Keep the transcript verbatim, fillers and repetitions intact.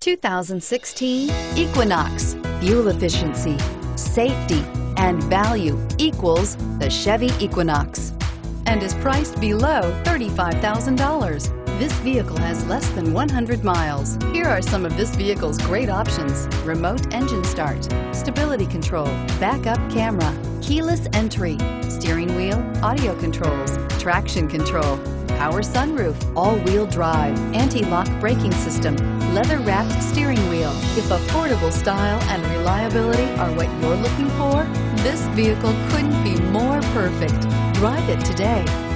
two thousand sixteen Equinox. Fuel efficiency, safety, and value equals the Chevy Equinox, and is priced below thirty-five thousand dollars. This vehicle has less than one hundred miles. Here are some of this vehicle's great options: remote engine start, stability control, backup camera, keyless entry, steering wheel audio controls, traction control, power sunroof, all-wheel drive, anti-lock braking system, leather-wrapped steering wheel. If affordable style and reliability are what you're looking for, this vehicle couldn't be more perfect. Drive it today.